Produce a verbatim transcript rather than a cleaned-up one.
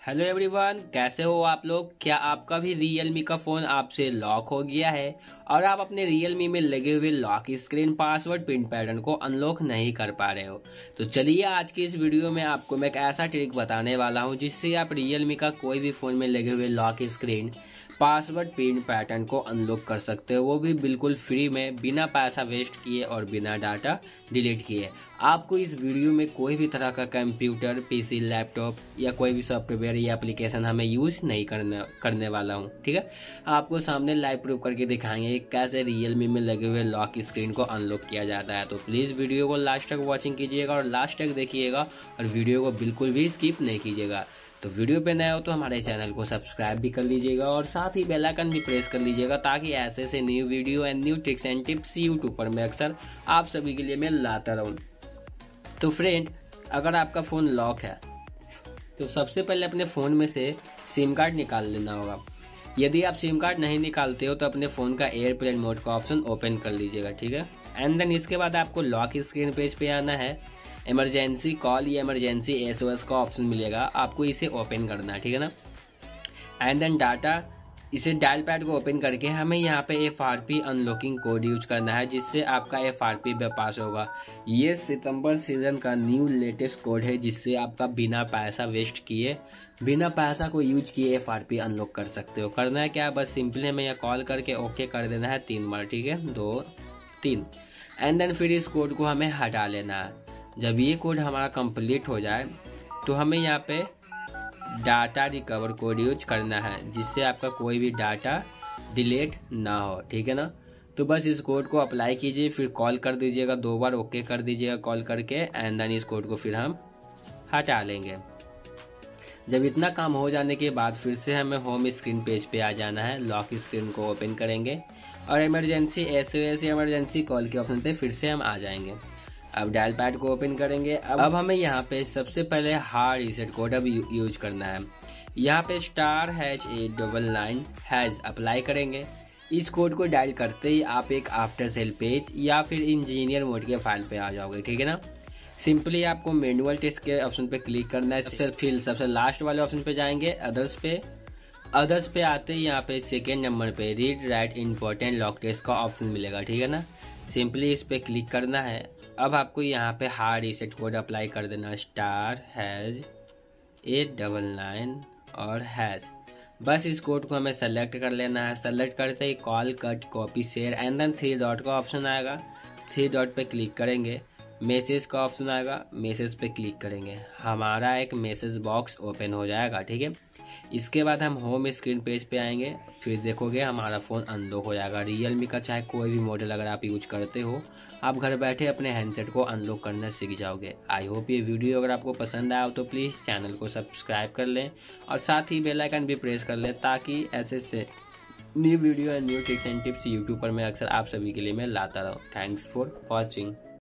Hello everyone, कैसे हो आप लोग। क्या आपका भी Realme का फ़ोन आपसे लॉक हो गया है और आप अपने Realme में लगे हुए lock screen, password, pin pattern को अनलॉक नहीं कर पा रहे हो। तो चलिए आज की इस वीडियो में आपको मैं एक ऐसा ट्रिक बताने वाला हूं जिससे आप Realme का कोई भी फ़ोन में लगे हुए lock screen, password, pin pattern को अनलॉक कर सकते हो, वो भी बिल्कुल फ्री में, बिना पैसा वेस्ट किए और बिना डाटा डिलीट किए। आपको इस वीडियो में कोई भी तरह का कंप्यूटर, पीसी, लैपटॉप या कोई भी सॉफ्टवेयर या एप्लीकेशन हमें यूज नहीं करने करने वाला हूँ, ठीक है। आपको सामने लाइव प्रूफ करके दिखाएंगे कैसे Realme में लगे हुए लॉक स्क्रीन को अनलॉक किया जाता है। तो प्लीज़ वीडियो को लास्ट तक वॉचिंग कीजिएगा और लास्ट तक देखिएगा और वीडियो को बिल्कुल भी स्किप नहीं कीजिएगा। तो वीडियो पे नए हो तो हमारे चैनल को सब्सक्राइब भी कर लीजिएगा और साथ ही बेल आइकन भी प्रेस कर लीजिएगा ताकि ऐसे ऐसे new video and new tricks and tips YouTube पर मैं अक्सर आप सभी के लिए मैं लाता रहूँ। तो फ्रेंड, अगर आपका फ़ोन लॉक है तो सबसे पहले अपने फ़ोन में से सिम कार्ड निकाल लेना होगा। यदि आप सिम कार्ड नहीं निकालते हो तो अपने फ़ोन का एयरप्लेन मोड का ऑप्शन ओपन कर लीजिएगा, ठीक है। एंड देन इसके बाद आपको लॉक स्क्रीन पेज पे आना है। इमरजेंसी कॉल या इमरजेंसी एसओएस का ऑप्शन मिलेगा, आपको इसे ओपन करना है, ठीक है ना। एंड देन डाटा, इसे डायल पैड को ओपन करके हमें यहाँ पे F R P unlocking code use करना है जिससे आपका एफ आर पी पास होगा। ये सितंबर सीजन का न्यू लेटेस्ट कोड है जिससे आपका बिना पैसा वेस्ट किए, बिना पैसा को यूज किए एफ आर पी अनलॉक कर सकते हो। करना है क्या, बस सिंपली हमें यहाँ कॉल करके ओके कर देना है तीन बार, ठीक है, दो तीन। एंड देन फिर इस कोड को हमें हटा लेना है। जब ये कोड हमारा कंप्लीट हो जाए तो हमें यहाँ पे डाटा रिकवर कोड यूज करना है जिससे आपका कोई भी डाटा डिलीट ना हो, ठीक है ना। तो बस इस कोड को अप्लाई कीजिए, फिर कॉल कर दीजिएगा, दो बार ओके कर दीजिएगा कॉल करके। एंड देन इस कोड को फिर हम हटा लेंगे। जब इतना काम हो जाने के बाद फिर से हमें होम स्क्रीन पेज पे आ जाना है। लॉक स्क्रीन को ओपन करेंगे और इमरजेंसी एसओएस या इमरजेंसी कॉल के ऑप्शन पे फिर से हम आ जाएंगे। अब डायल पैड को ओपन करेंगे। अब अब हमें यहाँ पे सबसे पहले हार्ड रीसेट कोड अब यूज करना है। यहाँ पे star hash eight double nine hash apply करेंगे। इस कोड को डायल करते ही आप एक आफ्टर सेल पेज या फिर इंजीनियर मोड के फाइल पे आ जाओगे, ठीक है ना। सिंपली आपको मैनुअल टेस्ट के ऑप्शन पे क्लिक करना है। सबसे फिर सबसे लास्ट वाले ऑप्शन पे जाएंगे, अदर्स पे। अदर्स पे आते ही यहाँ पे सेकेंड नंबर पे read write important lock test का ऑप्शन मिलेगा, ठीक है ना। सिंपली इस पे क्लिक करना है। अब आपको यहाँ पे हार्ड रीसेट कोड अप्लाई कर देना, star hash eight double nine और हैज। बस इस कोड को हमें सेलेक्ट कर लेना है। सेलेक्ट करते ही call, cut, copy, share and then three dot का ऑप्शन आएगा। थ्री डॉट पे क्लिक करेंगे, मैसेज का ऑप्शन आएगा, मैसेज पे क्लिक करेंगे, हमारा एक मैसेज बॉक्स ओपन हो जाएगा, ठीक है। इसके बाद हम होम स्क्रीन पेज पे आएंगे, फिर देखोगे हमारा फ़ोन अनलॉक हो जाएगा। Realme का चाहे कोई भी मॉडल अगर आप यूज करते हो, आप घर बैठे अपने हैंडसेट को अनलॉक करना सीख जाओगे। आई होप ये वीडियो अगर आपको पसंद आया हो तो प्लीज़ चैनल को सब्सक्राइब कर लें और साथ ही बेल आइकन भी प्रेस कर लें ताकि ऐसे से new video and new tips and tips YouTube पर मैं अक्सर आप सभी के लिए मैं लाता रहूँ। Thanks for watching.